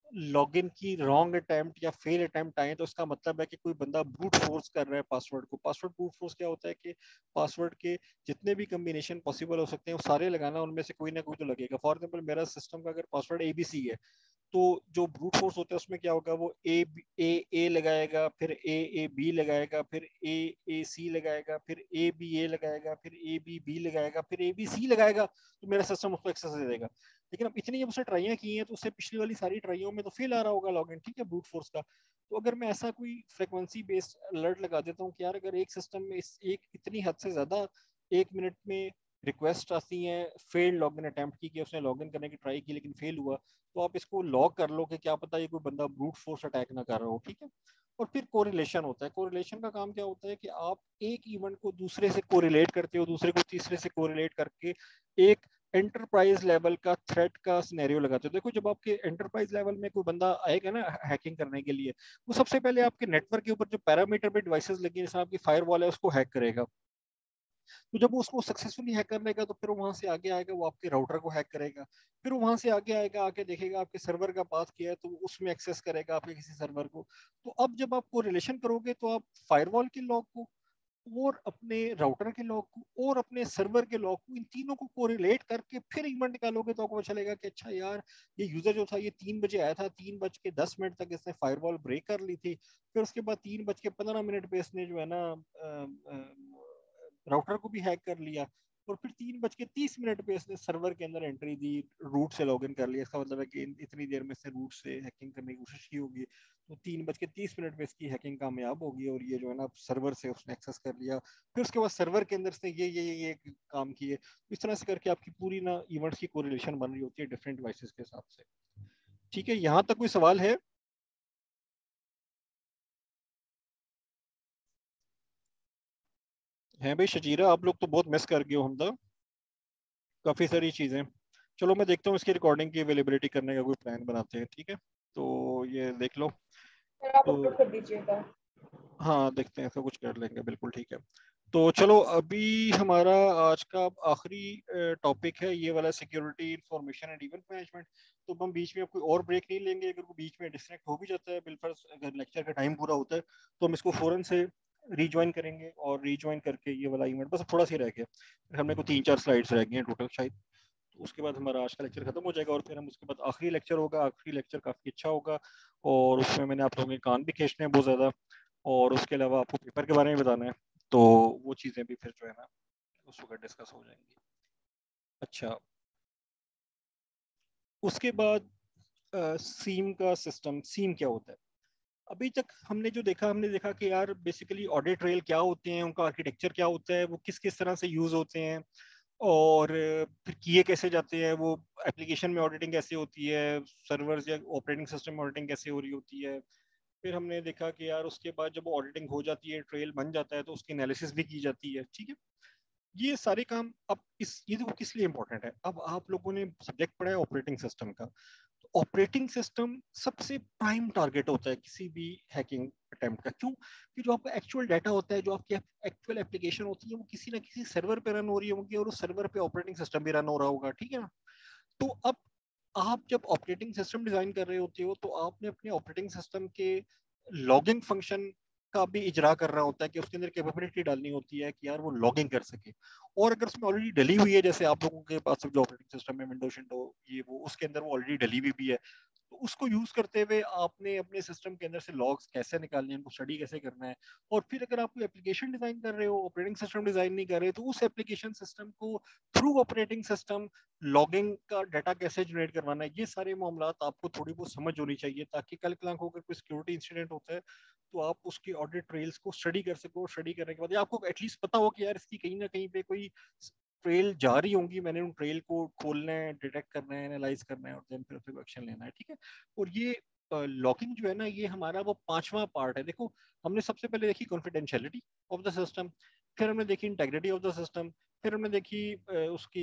लॉगिन की रॉन्ग अटेम्प्ट या फेल अटेम्प्ट आए तो इसका मतलब है कि कोई बंदा ब्रूट फोर्स कर रहा है पासवर्ड को। पासवर्ड ब्रूट फोर्स क्या होता है कि पासवर्ड के जितने भी कम्बिनेशन पॉसिबल हो सकते हैं वो सारे लगाना, उनमें से कोई ना कोई तो लगेगा। फॉर एग्जाम्पल मेरा सिस्टम का अगर पासवर्ड एबीसी है तो जो ब्रूट फोर्स होता है उसमें क्या होगा, वो ए लगाएगा, फिर ए बी लगाएगा, फिर ए सी लगाएगा, फिर ए बी ए लगाएगा, फिर ए बी बी लगाएगा, फिर ए बी सी लगाएगा, तो मेरा सिस्टम उसको एक्सेस दे देगा। लेकिन अब इतनी जब उसने ट्राइयां की हैं तो उससे पिछली वाली सारी ट्राइयों में तो फेल आ रहा होगा लॉगिन, ठीक है, ब्रूट फोर्स का। तो अगर मैं ऐसा कोई फ्रिक्वेंसी बेस्ड अलर्ट लगा देता हूँ कि यार अगर एक सिस्टम में एक इतनी हद से ज्यादा एक मिनट में रिक्वेस्ट आती हैं फेल्ड लॉगिन अटेम्प्ट की, कि उसने लॉगिन करने की ट्राई की लेकिन फेल हुआ, तो आप इसको लॉग कर लो कि क्या पता ये कोई बंदा ब्रूट फोर्स अटैक ना कर रहा हो, ठीक है। और फिर कोरिलेशन होता है। कोरिलेशन का काम क्या होता है कि आप एक इवेंट को दूसरे से कोरिलेट करते हो, दूसरे को तीसरे से कोरिलेट करके एक एंटरप्राइज लेवल का थ्रेट का सिनेरियो लगाते हो। देखो जब आपके एंटरप्राइज लेवल में कोई बंदा आएगा ना हैकिंग करने के लिए, वो सबसे पहले आपके नेटवर्क के ऊपर जो पैरामीटर पे डिवाइसेस लगी, जैसे आपकी फायरवॉल है, उसको हैक करेगा। तो जब वो उसको सक्सेसफुली हैक कर लेगा तो फिर वहां से आगे आएगा, वो आपके राउटर को हैक करेगा। फिर वहां से आगे आएगा, आके देखेगा आपके सर्वर का पाथ किया है तो उसमें एक्सेस करेगा आपके किसी सर्वर को। तो अब जब आप कोरिलेशन करोगे तो आप फायरवॉल के लॉग को और अपने राउटर के लॉग को और अपने सर्वर के लॉग को, इन तीनों को कोरिलेट करके फिर इवेंट निकालोगे तो आपको चलेगा कि अच्छा यार ये यूजर जो था ये 3 बजे आया था, 3:10 तक इसने फायरवॉल ब्रेक कर ली थी, फिर उसके बाद 3:15 पे इसने जो है ना राउटर को भी हैक कर लिया, और फिर 3:30 पे इसने सर्वर के अंदर एंट्री दी, रूट से लॉगिन कर लिया। इसका मतलब है कि इतनी देर में इसने रूट से हैकिंग करने की कोशिश की होगी, तो 3:30 पे इसकी हैकिंग कामयाब होगी और ये जो है ना सर्वर से उसने एक्सेस कर लिया। फिर उसके बाद सर्वर के अंदर से ये काम किए। इस तरह से करके आपकी पूरी ना इवेंट्स की कोरिलेशन बन रही होती है डिफरेंट डिवाइसेस के हिसाब से। ठीक है, यहाँ तक कोई सवाल है? है भाई शजीरा, आप लोग तो बहुत मिस कर गए हो हम तो काफी सारी चीजें। चलो मैं देखता हूँ इसकी रिकॉर्डिंग की अवेलेबिलिटी करने का कोई प्लान बनाते हैं, ठीक है। तो ये देख लो। फिर आप तो अपलोड कर दीजिएगा। हाँ देखते हैं, ऐसा कुछ कर लेंगे, बिल्कुल ठीक है। तो चलो अभी हमारा आज का आखिरी टॉपिक है ये वाला, security information and event management. तो हम बीच में अब कोई और ब्रेक नहीं लेंगे। अगर कोई बीच में डिस्कनेक्ट हो भी जाता है बिलफर्ज, अगर लेक्चर का टाइम पूरा होता है तो हम इसको फौरन से रीज्वाइन करेंगे, और रीज्वाइन करके ये वाला इवेंट बस थोड़ा सा ही रह गया, हमने को 3-4 स्लाइड्स रह गई हैं टोटल शायद। तो उसके बाद हमारा आज का लेक्चर खत्म हो जाएगा, और फिर हम उसके बाद आखिरी लेक्चर होगा। आखिरी लेक्चर काफी अच्छा होगा और उसमें मैंने आप लोगों के कान भी खींचने हैं बहुत ज्यादा, और उसके अलावा आपको पेपर के बारे में बताना है। तो वो चीज़ें भी फिर जो है ना उस वक्त डिस्कस हो जाएंगी। अच्छा, उसके बाद सीम का सिस्टम, सीम क्या होता है? अभी तक हमने देखा कि यार बेसिकली ऑडिट ट्रेल क्या होते हैं, उनका आर्किटेक्चर क्या होता है, वो किस किस तरह से यूज होते हैं, और फिर किए कैसे जाते हैं, वो एप्लीकेशन में ऑडिटिंग कैसे होती है, सर्वर्स या ऑपरेटिंग सिस्टम में ऑडिटिंग कैसे हो रही होती है। फिर हमने देखा कि यार उसके बाद जब ऑडिटिंग हो जाती है, ट्रेल बन जाता है, तो उसकी एनालिसिस भी की जाती है, ठीक है। ये सारे काम अब इस ये देखो किस लिए इंपॉर्टेंट है। अब आप लोगों ने सब्जेक्ट पढ़ा है ऑपरेटिंग सिस्टम का, तो ऑपरेटिंग सिस्टम सबसे प्राइम टारगेट होता है किसी भी हैकिंग अटेम्प्ट का। क्यों? कि जो आपका एक्चुअल डाटा होता है, जो आपकी एक्चुअल एप्लीकेशन होती है, वो किसी ना किसी सर्वर पे रन हो रही होगी, और उस सर्वर पे ऑपरेटिंग सिस्टम भी रन हो रहा होगा, ठीक है ना। तो अब आप जब ऑपरेटिंग सिस्टम डिजाइन कर रहे होते हो तो आपने अपने ऑपरेटिंग सिस्टम के लॉगिंग फंक्शन का भी इजरा करना होता है, कि उसके अंदर कैपेबिलिटी डालनी होती है कि यार वो लॉगिंग कर सके। और अगर उसमें ऑलरेडी डली हुई है, जैसे आप लोगों के पास सब जो ऑपरेटिंग सिस्टम है विंडो शिंडो ये वो, उसके अंदर वो ऑलरेडी डली हुई भी है, तो उसको यूज करते हुए आपने अपने सिस्टम के अंदर से लॉग्स कैसे निकालने हैं, उनको स्टडी कैसे करना है। और फिर अगर आप कोई एप्लीकेशन डिजाइन कर रहे हो, ऑपरेटिंग सिस्टम डिजाइन नहीं कर रहे, तो उस एप्लीकेशन सिस्टम को थ्रू ऑपरेटिंग सिस्टम लॉगिंग का डाटा कैसे जनरेट करवाना है, ये सारे मामला आपको थोड़ी बहुत समझ होनी चाहिए, ताकि कल कल को अगर कोई सिक्योरिटी इंसिडेंट होता है तो आप उसकी ऑडिट ट्रेल्स को स्टडी कर सको। स्टडी करने के बाद या आपको एटलीस्ट पता हो कि यार इसकी कहीं ना कहीं पे कोई ट्रेल जा रही होंगी, मैंने उन ट्रेल को खोलना है, डिटेक्ट करना है, एनालाइज करना है, और देन फिर एक्शन लेना है, ठीक है। और ये लॉगिंग जो है ना, ये हमारा वो पांचवा पार्ट है। देखो हमने सबसे पहले देखी कॉन्फिडेंशियलिटी ऑफ द सिस्टम, फिर हमने देखी इंटेग्रिटी ऑफ द सिस्टम, फिर हमने देखी उसकी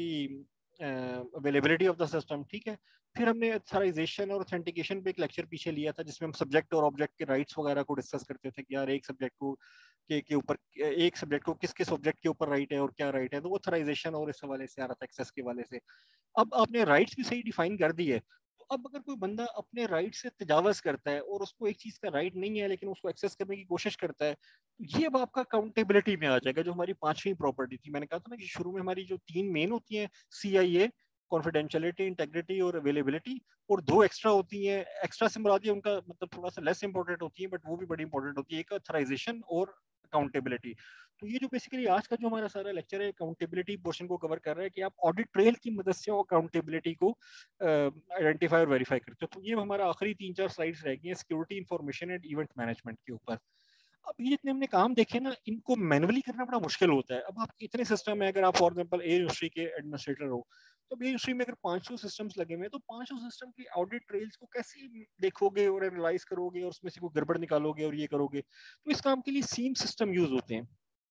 अवेलेबिलिटी ऑफ द सिस्टम, ठीक है। फिर हमने अथॉराइजेशन और ऑथेंटिकेशन पे एक लेक्चर पीछे लिया था, जिसमें हम सब्जेक्ट और ऑब्जेक्ट के राइट्स वगैरह को डिस्कस करते थे कि यार एक सब्जेक्ट को के ऊपर, एक सब्जेक्ट को किस किस ऑब्जेक्ट के ऊपर राइट है और क्या राइट है, तो वो ऑथराइजेशन और इस हवाले से आ रहा था, एक्सेस के हवाले से। अब आपने राइट्स भी सही डिफाइन कर दी है, तो अब अगर कोई बंदा अपने राइट से तजावज करता है और उसको एक चीज का राइट नहीं है लेकिन उसको एक्सेस करने की कोशिश करता है, तो ये अब आपका अकाउंटेबिलिटी में आ जाएगा, जो हमारी पांचवी प्रॉपर्टी थी। मैंने कहा था ना कि शुरू में हमारी जो तीन मेन होती हैं, CIA, कॉन्फिडेंशियलिटी, इंटेग्रिटी और अवेलेबिलिटी, और दो एक्स्ट्रा होती हैं। एक्स्ट्रा से मुराद ये उनका मतलब थोड़ा सा लेस इंपॉर्टेंट होती है, बट वो भी बड़ी इंपॉर्टेंट होती है, एक ऑथराइजेशन और अकाउंटेबिलिटी। तो ये जो बेसिकली आज का जो हमारा सारा लेक्चर है अकाउंटेबिलिटी पोर्शन को कवर कर रहा है कि आप ऑडिट ट्रेल की मदद से अकाउंटेबिलिटी को आइडेंटिफाई और वेरीफाई करते हो। तो ये हमारा आखिरी 3-4 स्लाइड्स रह गई हैं security, information and event management के ऊपर। अब ये जितने हमने काम देखे ना, इनको मैनुअली करना बड़ा मुश्किल होता है। अब आप इतने सिस्टम है, अगर आप फॉर एग्जांपल एयर इंडस्ट्री के एडमिनिस्ट्रेटर हो, तो एयर इंडस्ट्री में अगर 500 सिस्टम्स लगे हुए हैं, तो 500 सिस्टम की ऑडिट ट्रेल्स को कैसे देखोगे और एनालाइज करोगे और उसमें से कोई गड़बड़ निकालोगे और ये करोगे। तो इस काम के लिए सीम सिस्टम यूज होते हैं।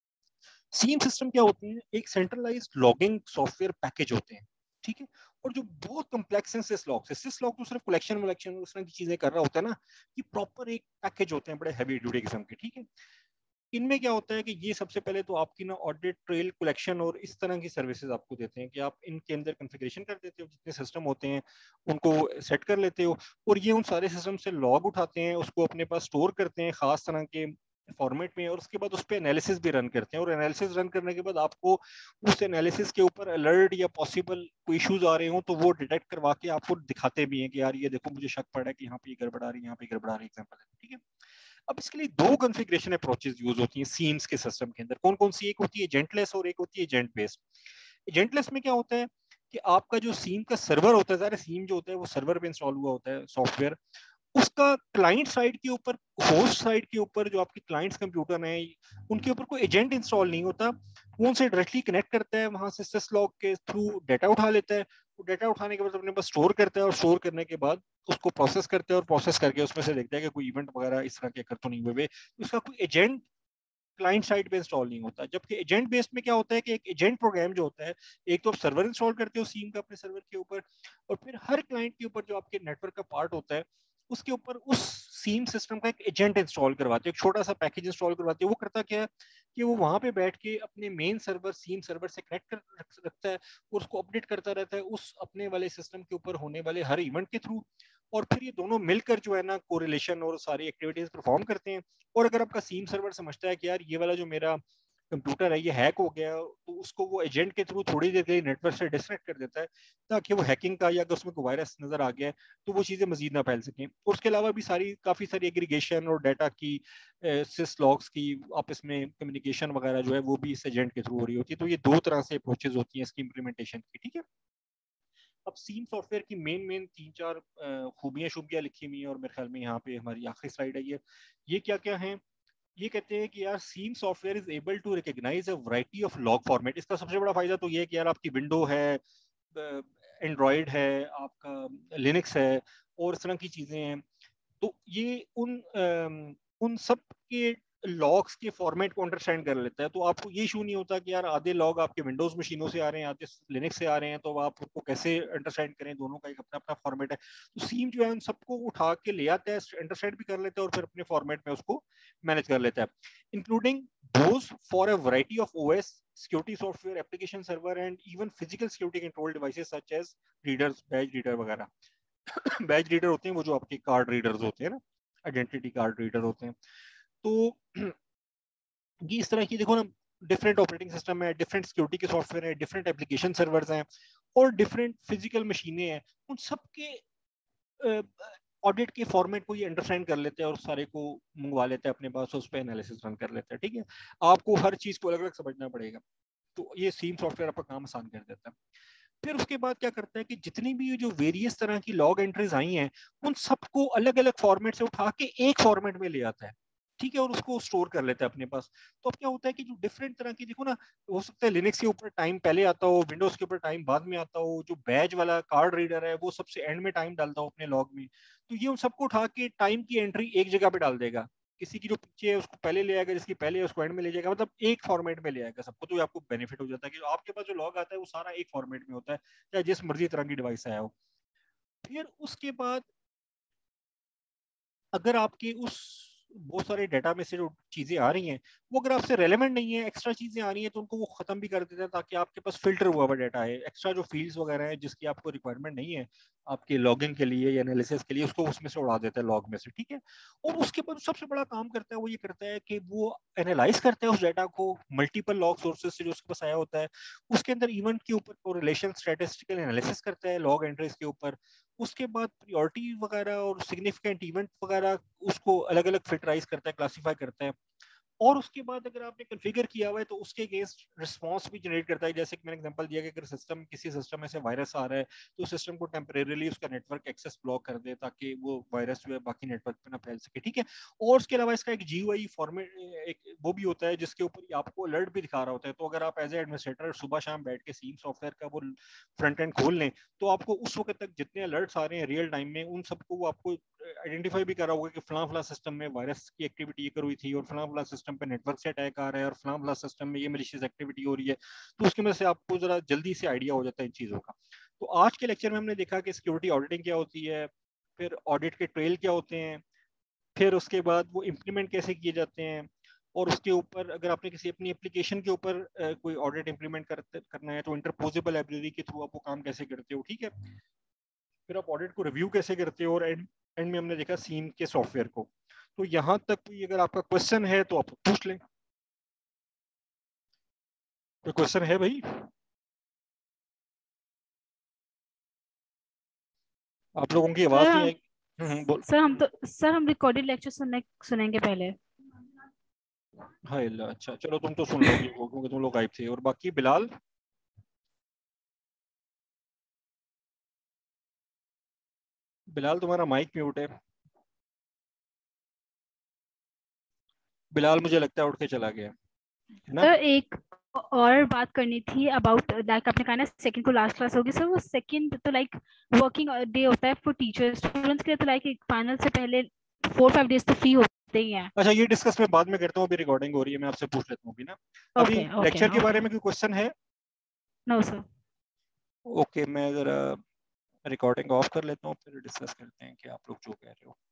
सीम सिस्टम क्या होते हैं? एक सेंट्रलाइज्ड लॉगिंग सॉफ्टवेयर पैकेज होते हैं, ठीक है। और जो बहुत कम्प्लेक्स है सिस लॉग से, सिस लॉग तो सिर्फ कलेक्शन वलेक्शन उस तरह की चीजें कर रहा होता है ना, ये प्रॉपर एक पैकेज होते हैं बड़े हैवी ड्यूटी किस्म के, ठीक है। इनमें क्या होता है कि ये सबसे पहले तो आपकी ना ऑडिट ट्रेल कलेक्शन और इस तरह की सर्विसेज आपको देते हैं कि आप इनके अंदर कॉन्फ़िगरेशन कर देते हो, जितने सिस्टम होते हैं उनको सेट कर लेते हो, और ये उन सारे सिस्टम से लॉग उठाते हैं, उसको अपने पास स्टोर करते हैं खास तरह के फॉर्मेट में, और उसके बाद उस पर एनालिसिस भी रन करते हैं। और एनालिसिस रन करने के बाद आपको उस एनालिसिस के ऊपर अलर्ट या पॉसिबल कोई इश्यूज आ रहे हो तो वो डिटेक्ट करवा के आपको दिखाते भी हैं कि यार ये देखो मुझे शक पड़ा है कि यहाँ पे ये गड़बड़ा रही है, यहाँ पे गड़बड़ा रही है, एग्जाम्पल है, ठीक है। अब इसके लिए दो कॉन्फ़िगरेशन अप्रोचेस यूज होती हैं सीम्स के सिस्टम के अंदर। कौन कौन सी? एक होती है एजेंटलेस और एक होती है एजेंट बेस्ड। एजेंटलेस में क्या होता है कि आपका जो सीम का सर्वर होता है, सारे सीम जो होता है वो सर्वर पे इंस्टॉल हुआ होता है सॉफ्टवेयर, उसका क्लाइंट साइड के ऊपर, होस्ट साइड के ऊपर जो आपके क्लाइंट्स कंप्यूटर हैं, उनके ऊपर कोई एजेंट इंस्टॉल नहीं होता। वो उनसे डायरेक्टली कनेक्ट करता है, वहां से सिसलॉग के थ्रू डाटा उठा लेता है। वो डाटा उठाने के बाद अपने पास स्टोर करता है, और स्टोर करने के बाद उसको प्रोसेस करते हैं, और प्रोसेस करके उसमें से देखता है कि कोई इवेंट वगैरह इस तरह के कर तो नहीं हुए। उसका कोई एजेंट क्लाइंट साइड पे इंस्टॉल नहीं होता। जबकि एजेंट बेस्ड में क्या होता है कि एक एजेंट प्रोग्राम जो होता है, एक तो आप सर्वर इंस्टॉल करते हो सीम का अपने सर्वर के ऊपर, और फिर हर क्लाइंट के ऊपर जो आपके नेटवर्क का पार्ट होता है उसके ऊपर उस सीम सिस्टम का एक एजेंट इंस्टॉल करवाते हो, एक छोटा सा पैकेज इंस्टॉल करवाते हो। वो करता क्या है कि वो वहां पे बैठ के अपने मेन सर्वर सीम सर्वर से कनेक्ट कर रखता है, और उसको अपडेट करता रहता है उस अपने वाले सिस्टम के ऊपर होने वाले हर इवेंट के थ्रू। और फिर ये दोनों मिलकर जो है ना कोरिलेशन और सारी एक्टिविटीज परफॉर्म करते हैं। और अगर आपका सीम सर्वर समझता है कि यार ये वाला जो मेरा कंप्यूटर है ये हैक हो गया, तो उसको वो एजेंट के थ्रू थोड़ी देर के लिए नेटवर्क से डिस्कनेक्ट कर देता है, ताकि वो हैकिंग का या अगर उसमें कोई वायरस नजर आ गया है तो वो चीजें मजीद ना फैल सकें। और उसके अलावा भी काफी सारी एग्रीगेशन और डाटा की सिस लॉग्स की आपस में कम्युनिकेशन वगैरह जो है वो भी इस एजेंट के थ्रू हो रही होती है। तो ये दो तरह से अप्रोचेज होती हैं इसकी इम्प्लीमेंटेशन की, ठीक है। अब सीम सॉफ्टवेयर की मेन मेन 3-4 खूबियां शुबियां लिखी हुई हैं, और मेरे ख्याल में यहाँ पे हमारी आखिरी स्लाइड है ये क्या क्या है। ये कहते हैं कि यार SIEM software is able to recognize a variety of log format. इसका सबसे बड़ा फायदा तो ये है कि यार आपकी विंडो है, एंड्रॉयड है, आपका लिनक्स है, और इस तरह की चीजें हैं। तो ये उन सब के लॉग्स के फॉर्मेट को अंडरस्टैंड कर लेता है। तो आपको ये इशू नहीं होता कि यार आधे लॉग आपके विंडोज मशीनों से आ रहे हैं, आधे लिनक्स से आ रहे हैं, तो आप उनको कैसे अंडरस्टैंड करें, दोनों का एक अपना अपना फॉर्मेट है। तो सीम जो है उन सबको उठा के ले आता है, अंडरस्टैंड भी कर लेता है, और फिर अपने फॉर्मेट में उसको मैनेज कर लेता है, including those for a variety of OS, security software, application server, and even physical security control devices such as readers, badge reader वगैरह। बैज रीडर होते हैं वो जो आपके कार्ड रीडर्स होते हैं ना, आइडेंटिटी कार्ड रीडर होते हैं। तो ये इस तरह की देखो ना, डिफरेंट ऑपरेटिंग सिस्टम है, डिफरेंट सिक्योरिटी के सॉफ्टवेयर है, डिफरेंट एप्लीकेशन सर्वर्स हैं, और डिफरेंट फिजिकल मशीनें हैं। उन सबके ऑडिट के फॉर्मेट को ये अंडरस्टैंड कर लेते हैं और सारे को मंगवा लेते हैं अपने पास, उस पर एनालिसिस रन कर लेते हैं, ठीक है। आपको हर चीज को अलग अलग समझना पड़ेगा, तो ये सीम सॉफ्टवेयर आपका काम आसान कर देता है। फिर उसके बाद क्या करता है कि जितनी भी जो वेरियस तरह की लॉग एंट्रीज आई हैं उन सबको अलग अलग फॉर्मेट से उठा के एक फॉर्मेट में ले आता है, ठीक है, और उसको स्टोर कर लेता है अपने पास। तो अब क्या होता है कि जो डिफरेंट तरह की देखो ना, हो सकता है लिनक्स के ऊपर टाइम पहले आता हो, विंडोज के ऊपर टाइम बाद में आता हो, जो बैज वाला कार्ड रीडर है वो सबसे एंड में टाइम डालता हो अपने लॉग में। तो ये उन सबको उठा के टाइम की एंट्री एक जगह पे डाल देगा, किसी की जो पीछे है उसको पहले ले आएगा, जिसकी पहले है उसको एंड में ले जाएगा, मतलब एक फॉर्मेट में ले आएगा सबको। तो ये आपको बेनिफिट हो जाता है कि आपके पास जो लॉग आता है वो सारा एक फॉर्मेट में होता है, चाहे जिस मर्जी तरह की डिवाइस आया हो। फिर उसके बाद अगर आपके उस बहुत सारे डाटा में से जो चीजें आ रही हैं वो अगर आपसे रेलेवेंट नहीं है, एक्स्ट्रा चीजें आ रही हैं, तो उनको वो खत्म भी कर देते हैं ताकि आपके पास फिल्टर हुआ हुआ डाटा है। एक्स्ट्रा जो फील्ड्स वगैरह है जिसकी आपको रिक्वायरमेंट नहीं है आपके लॉगिंग के लिए या एनालिसिस के लिए, उसको उसमें से उड़ा देता है लॉग में से, ठीक है। और उसके बाद सबसे बड़ा काम करता है वो ये करता है कि वो एनालाइज करता है उस डाटा को मल्टीपल लॉग सोर्सेज से जो उसके पास आया होता है, उसके अंदर इवेंट के ऊपर रिलेशन स्टैटिस्टिकल एनालिसिस करता है लॉग एंट्रीज के ऊपर। उसके बाद प्रायोरिटी वगैरह और सिग्निफिकेंट इवेंट वगैरह उसको अलग अलग फिल्टराइज करता है, क्लासीफाई करता है। और उसके बाद अगर आपने कॉन्फ़िगर किया हुआ है तो उसके अगेंस्ट रिस्पॉन्स भी जनरेट करता है। जैसे कि मैंने एग्जांपल दिया कि अगर सिस्टम किसी सिस्टम में से वायरस आ रहा है तो सिस्टम को टेम्परेरीली उसका नेटवर्क एक्सेस ब्लॉक कर दे ताकि वो वायरस जो है बाकी नेटवर्क पे ना फैल सके, ठीक है। और उसके अलावा इसका एक जीयूआई फॉर्मेट एक वो भी होता है जिसके ऊपर आपको अलर्ट भी दिखा रहा होता है। तो अगर आप एज ए एडमिनिस्ट्रेटर सुबह शाम बैठ के सीम सॉफ्टवेयर का वो फ्रंट एंड खोल लें तो आपको उस वक्त तक जितने अलर्ट्स आ रहे हैं रियल टाइम में उन सबको वो आपको आइडेंटिफाई भी कर रहा होगा कि फलां फलां सिस्टम में वायरस की एक्टिविटी ये कर हुई थी और फलां फलां सिस्टम पे नेटवर्क से अटैक आ रहा है और फलां फलां सिस्टम में ये मलिशियस एक्टिविटी हो रही है। तो उसकी वजह से आपको जरा जल्दी से आइडिया हो जाता है इन चीज़ों का। तो आज के लेक्चर में हमने देखा कि सिक्योरिटी ऑडिटिंग क्या होती है, फिर ऑडिट के ट्रेल क्या होते हैं, फिर उसके बाद वो इम्प्लीमेंट कैसे किए जाते हैं, और उसके ऊपर अगर आपने किसी अपनी एप्लीकेशन के ऊपर कोई ऑडिट इम्प्लीमेंट करना है तो इंटरपोजेबल लाइब्रेरी के थ्रू आप वो काम कैसे करते हो, ठीक है। फिर आप ऑडिट को रिव्यू कैसे करते हो, और एंड में हमने देखा सीम के सॉफ्टवेयर को। तो यहाँ तक कोई अगर आपका क्वेश्चन है तो आप पूछ लें। कोई क्वेश्चन है भाई? आप लोगों की आवाज नहीं सर आई। बोल। सर हम रिकॉर्डेड लेक्चर सुनेंगे पहले। हाय अल्लाह, अच्छा चलो तुम तो सुन लोगे वो, क्योंकि तुम लोग गायब थे। और बाकी बिलाल, बिलाल तुम्हारा माइक म्यूट है। बिलाल मुझे लगता है उठ के चला गया है ना। सर एक और बात करनी थी अबाउट, लाइक आपने कहा ना सेकंड को लास्ट क्लास होगी, सर वो सेकंड तो लाइक वर्किंग डे होता है फॉर टीचर्स, स्टूडेंट्स के लिए तो लाइक फाइनल से पहले 4-5 डेज तो फ्री होते ही हैं। अच्छा ये डिस्कस मैं बाद में करता हूँ, अभी रिकॉर्डिंग हो रही है, मैं आपसे पूछ लेता हूँ अभी ना। अभी ओके ओके लेक्चर के ओके। बारे में कोई क्वेश्चन है? No sir. ओके मैं जरा रिकॉर्डिंग ऑफ कर लेता हूँ, फिर डिस्कस करते हैं कि आप लोग जो कह रहे हो।